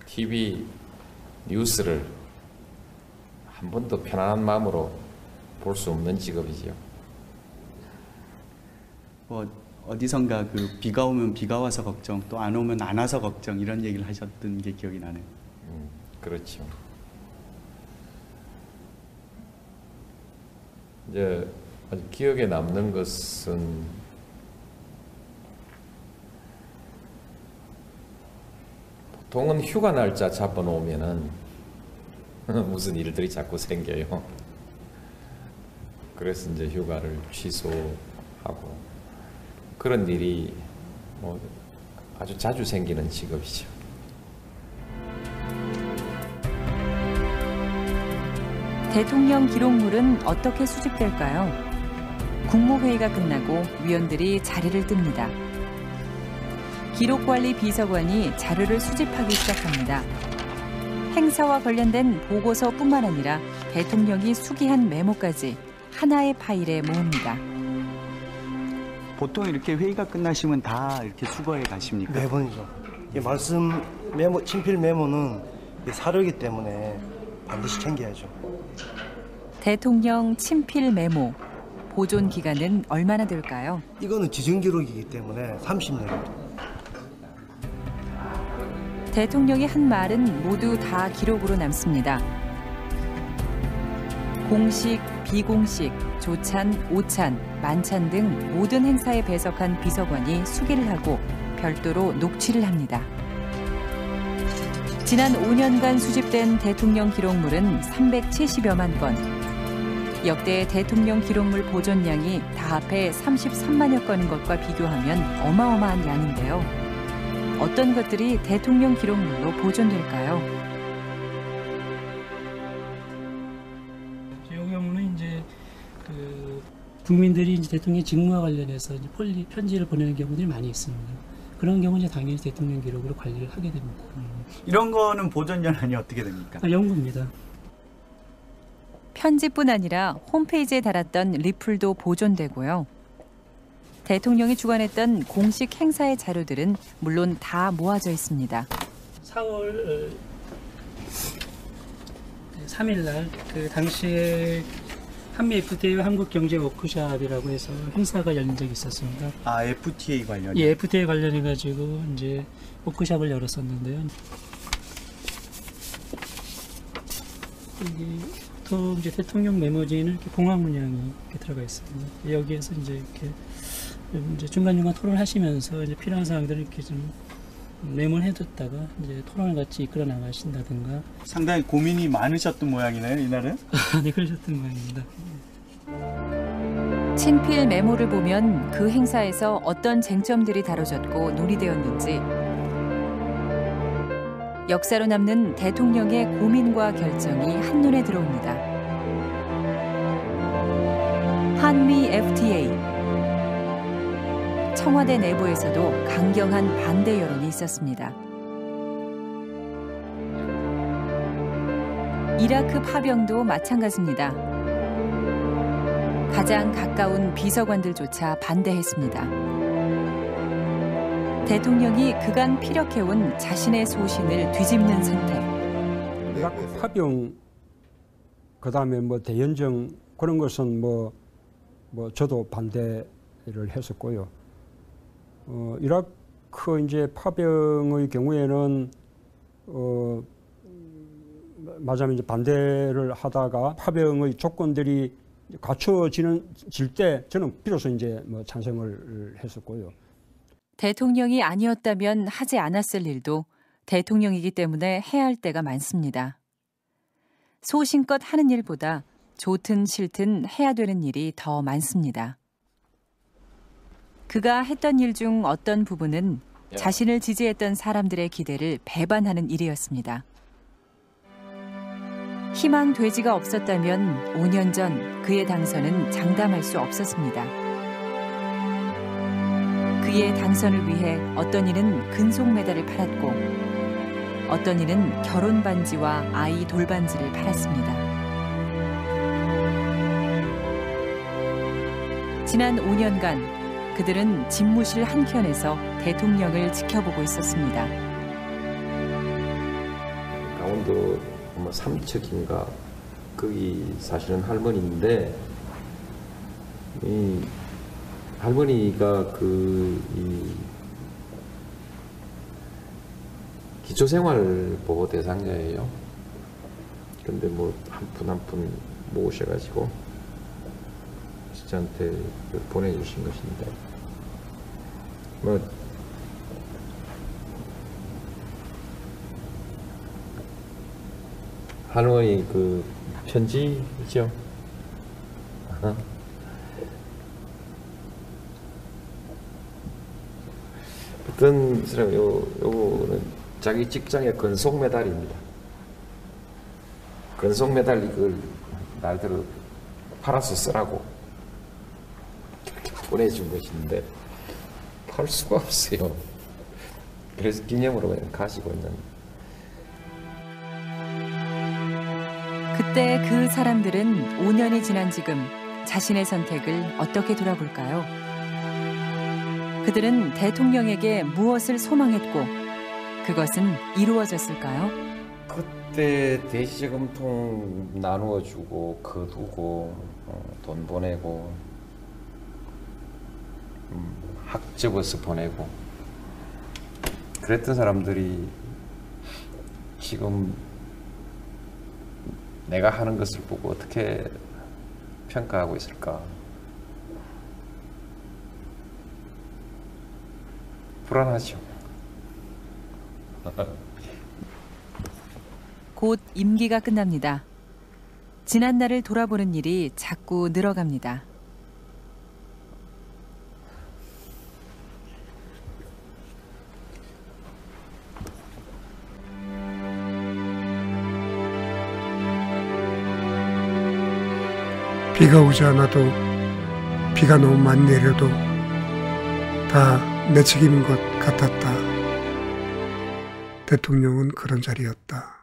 TV 뉴스를 한 번도 편안한 마음으로 볼 수 없는 직업이지요. 어디선가 비가 오면 비가 와서 걱정, 또 안 오면 안 와서 걱정 이런 얘기를 하셨던 게 기억이 나네요. 그렇죠. 이제 아주 기억에 남는 것은 보통은 휴가 날짜 잡아놓으면은 무슨 일들이 자꾸 생겨요. 그래서 이제 휴가를 취소하고 그런 일이 아주 자주 생기는 직업이죠. 대통령 기록물은 어떻게 수집될까요? 국무회의가 끝나고 위원들이 자리를 뜹니다. 기록관리 비서관이 자료를 수집하기 시작합니다. 행사와 관련된 보고서뿐만 아니라 대통령이 수기한 메모까지 하나의 파일에 모읍니다. 보통 이렇게 회의가 끝나시면 다 이렇게 수거해 가십니까? 매번이죠. 말씀 메모, 친필 메모는 사료이기 때문에 반드시 챙겨야죠. 대통령 친필 메모, 보존 기간은 얼마나 될까요? 이거는 지정 기록이기 때문에 30년입니다. 대통령이 한 말은 모두 다 기록으로 남습니다. 공식, 비공식, 조찬, 오찬, 만찬 등 모든 행사에 배석한 비서관이 수기를 하고 별도로 녹취를 합니다. 지난 5년간 수집된 대통령 기록물은 370여만 건. 역대 대통령 기록물 보존량이 다 합해 33만여 건인 것과 비교하면 어마어마한 양인데요. 어떤 것들이 대통령 기록물로 보존될까요? 이 경우는 이제 국민들이 이제 대통령 직무와 관련해서 이제 편지를 보내는 경우들이 많이 있습니다. 그런 경우 이제 당연히 대통령 기록으로 관리를 하게 됩니다. 이런 거는 보존 연한이 어떻게 됩니까? 연구입니다. 편지뿐 아니라 홈페이지에 달았던 리플도 보존되고요. 대통령이 주관했던 공식 행사의 자료들은 물론 다 모아져 있습니다. 4월 3일 날 당시에 한미 FTA와 한국경제 워크숍이라고 해서 행사가 열린 적이 있었습니다. 아, FTA 관련이? 예, FTA 관련해가지고 이제 워크숍을 열었었는데요. 여기 보통 이제 대통령 메모지에는 이렇게 봉황 문양이 이렇게 들어가 있습니다. 여기에서 이제 이렇게 중간중간 토론하시면서 이제 필요한 사항들을 이렇게 좀 메모를 해뒀다가 이제 토론을 같이 이끌어 나가신다든가. 상당히 고민이 많으셨던 모양이네요, 이날은? 네, 그러셨던 모양입니다. 친필 메모를 보면 그 행사에서 어떤 쟁점들이 다뤄졌고 논의되었는지, 역사로 남는 대통령의 고민과 결정이 한눈에 들어옵니다. 한미 FTA. 청와대 내부에서도 강경한 반대 여론이 있었습니다. 이라크 파병도 마찬가지입니다. 가장 가까운 비서관들조차 반대했습니다. 대통령이 그간 피력해온 자신의 소신을 뒤집는 선택. 이라크 파병, 그다음에 대연정 그런 것은 저도 반대를 했었고요. 이라크 이제 파병의 경우에는 말하자면 이제 반대를 하다가 파병의 조건들이 갖춰질 때 저는 비로소 이제 찬성을 했었고요. 대통령이 아니었다면 하지 않았을 일도 대통령이기 때문에 해야 할 때가 많습니다. 소신껏 하는 일보다 좋든 싫든 해야 되는 일이 더 많습니다. 그가 했던 일 중 어떤 부분은 자신을 지지했던 사람들의 기대를 배반하는 일이었습니다. 희망 돼지가 없었다면 5년 전 그의 당선은 장담할 수 없었습니다. 그의 당선을 위해 어떤 이는 근속 메달을 팔았고 어떤 이는 결혼 반지와 아이 돌반지를 팔았습니다. 지난 5년간 그들은 집무실 한켠에서 대통령을 지켜보고 있었습니다. 그 뭐 삼척인가 거기 사시는 할머니인데 이 할머니가 이 기초생활보호 대상자예요. 근데 뭐 한 푼 한 푼 모으셔가지고 저한테 보내주신 것인데 뭐 할머니 그 편지죠. 어떤 사람 요거는 자기 직장의 근속 메달입니다. 근속 메달 이걸 날들어 팔아서 쓰라고 이렇게 보내준 것인데 팔 수가 없어요. 그래서 기념으로 그냥 가지고 있는. 그때 그 사람들은 5년이 지난 지금 자신의 선택을 어떻게 돌아볼까요? 그들은 대통령에게 무엇을 소망했고 그것은 이루어졌을까요? 그때 대시저금통 나누어주고 거두고 돈 보내고 학접어서 보내고 그랬던 사람들이 지금 내가 하는 것을 보고 어떻게 평가하고 있을까? 불안하죠. 곧 임기가 끝납니다. 지난 날을 돌아보는 일이 자꾸 늘어갑니다. 비가 오지 않아도 비가 너무 많이 내려도 다 내 책임인 것 같았다. 대통령은 그런 자리였다.